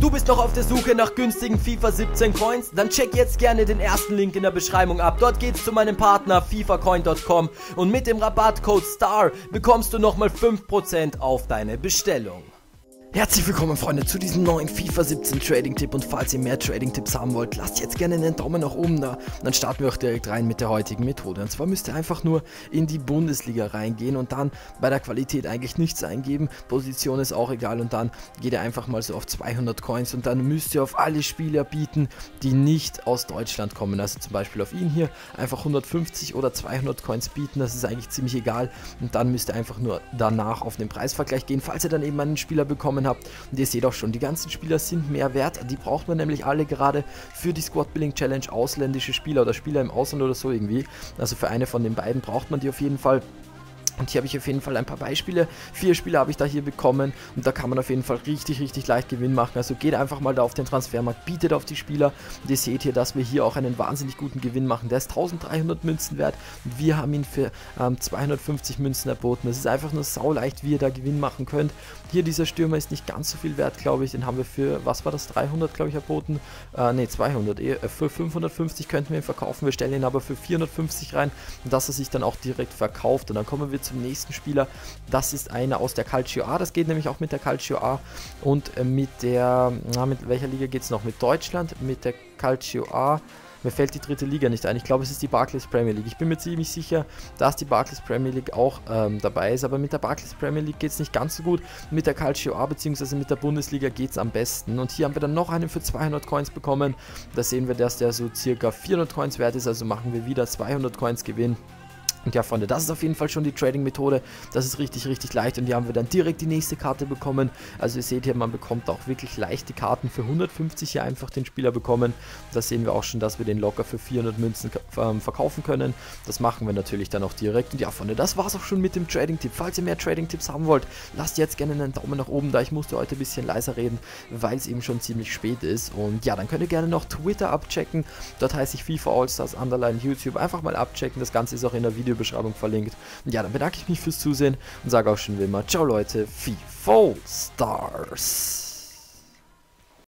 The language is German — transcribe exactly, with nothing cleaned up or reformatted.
Du bist noch auf der Suche nach günstigen FIFA siebzehn Coins? Dann check jetzt gerne den ersten Link in der Beschreibung ab. Dort geht's zu meinem Partner FIFA Coin Punkt com und mit dem Rabattcode STAR bekommst du nochmal fünf Prozent auf deine Bestellung. Herzlich willkommen, Freunde, zu diesem neuen FIFA siebzehn Trading-Tipp, und falls ihr mehr Trading-Tipps haben wollt, lasst jetzt gerne einen Daumen nach oben da, dann starten wir auch direkt rein mit der heutigen Methode. Und zwar müsst ihr einfach nur in die Bundesliga reingehen und dann bei der Qualität eigentlich nichts eingeben, Position ist auch egal, und dann geht ihr einfach mal so auf zweihundert Coins und dann müsst ihr auf alle Spieler bieten, die nicht aus Deutschland kommen, also zum Beispiel auf ihn hier einfach hundertfünfzig oder zweihundert Coins bieten, das ist eigentlich ziemlich egal, und dann müsst ihr einfach nur danach auf den Preisvergleich gehen, falls ihr dann eben einen Spieler bekommen habt. Und ihr seht auch schon, die ganzen Spieler sind mehr wert, die braucht man nämlich alle gerade für die Squad Building Challenge, ausländische Spieler oder Spieler im Ausland oder so irgendwie, also für eine von den beiden braucht man die auf jeden Fall. Und hier habe ich auf jeden Fall ein paar Beispiele. Vier Spieler habe ich da hier bekommen und da kann man auf jeden Fall richtig, richtig leicht Gewinn machen. Also geht einfach mal da auf den Transfermarkt, bietet auf die Spieler und ihr seht hier, dass wir hier auch einen wahnsinnig guten Gewinn machen. Der ist dreizehnhundert Münzen wert und wir haben ihn für ähm, zweihundertfünfzig Münzen erboten. Es ist einfach nur sauleicht, wie ihr da Gewinn machen könnt. Hier dieser Stürmer ist nicht ganz so viel wert, glaube ich. Den haben wir für, was war das, dreihundert, glaube ich, erboten. Äh, ne, zweihundert. Eh, für fünfhundertfünfzig könnten wir ihn verkaufen. Wir stellen ihn aber für vierhundertfünfzig rein und dass er sich dann auch direkt verkauft. Und dann kommen wir zum nächsten Spieler. Das ist einer aus der Calcio A. Das geht nämlich auch mit der Calcio A und äh, mit der, na, mit welcher Liga geht es noch? Mit Deutschland, mit der Calcio A. Mir fällt die dritte Liga nicht ein. Ich glaube, es ist die Barclays Premier League. Ich bin mir ziemlich sicher, dass die Barclays Premier League auch ähm, dabei ist. Aber mit der Barclays Premier League geht es nicht ganz so gut. Mit der Calcio A bzw. mit der Bundesliga geht es am besten. Und hier haben wir dann noch einen für zweihundert Coins bekommen. Da sehen wir, dass der so circa vierhundert Coins wert ist. Also machen wir wieder zweihundert Coins Gewinn. Und ja, Freunde, das ist auf jeden Fall schon die Trading-Methode. Das ist richtig, richtig leicht. Und hier haben wir dann direkt die nächste Karte bekommen. Also ihr seht hier, man bekommt auch wirklich leichte Karten für hundertfünfzig hier einfach den Spieler bekommen. Da sehen wir auch schon, dass wir den locker für vierhundert Münzen ähm, verkaufen können. Das machen wir natürlich dann auch direkt. Und ja, Freunde, das war es auch schon mit dem Trading-Tipp. Falls ihr mehr Trading-Tipps haben wollt, lasst jetzt gerne einen Daumen nach oben da. Ich musste heute ein bisschen leiser reden, weil es eben schon ziemlich spät ist. Und ja, dann könnt ihr gerne noch Twitter abchecken. Dort heiße ich FIFA Allstars Underline YouTube. Einfach mal abchecken. Das Ganze ist auch in der Video Beschreibung verlinkt. Und ja, dann bedanke ich mich fürs Zusehen und sage auch schon wie immer, ciao Leute, FIFA Stars.